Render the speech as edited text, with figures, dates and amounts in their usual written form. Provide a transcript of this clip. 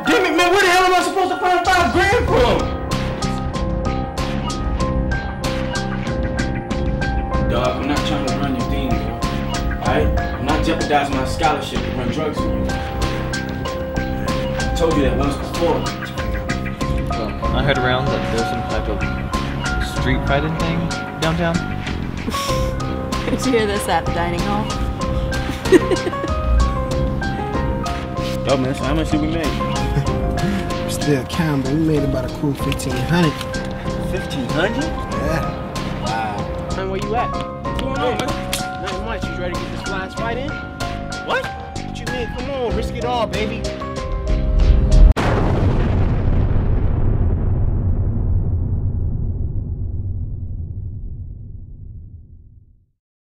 Damn it, man, where the hell am I supposed to find $5 grand from? Dog, I'm not trying to run your thing, bro. Alright? I'm not jeopardizing my scholarship to run drugs for you. I told you that once before. Well, I heard around that there's some type of street fighting thing downtown. Did you hear this at the dining hall? Yo, man, so how much did we make? We're still counting, but we made about a cool 1,500. 1,500? Yeah. Wow. Man, where you at? What's going on, man? Nothing much. You ready to get this last fight in? What? What you mean? Come on, risk it all, baby.